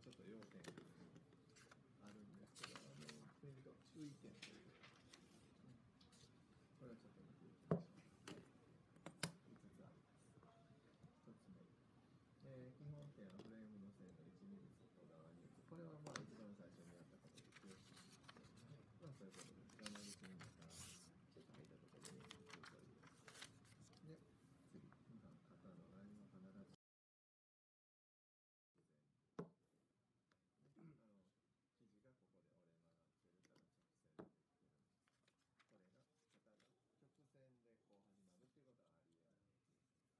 ちょっと要点があるんですけど、注意点というか、これはちょっと見ていきましょう。5つあります。1つ目、基本点はフレームの線の1ミリ外側に打つ。これはまあ一番最初にやったことで記憶してます。まあそういうことです。山口の中ちょっと入ったところに打つという。で、次、2番、肩のラインは必ず生地がここで折れ曲がってるから直線でできてるんです。これが肩が直線でこう始まるっていうことはありえないです。はい、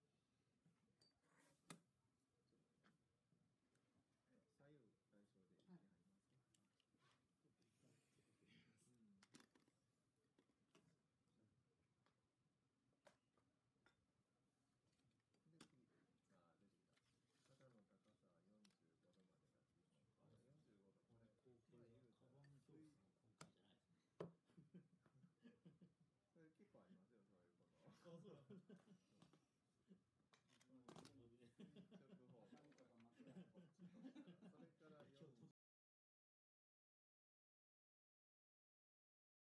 左右対称で意識ありますか？ちょっと一回つけてみます。で次、出てきた。肩の高さは45度までが基本。45度、これまあ言うたら水じゃないですね。 これ結構ありますよ、そういうこと。 あ、そうなんです。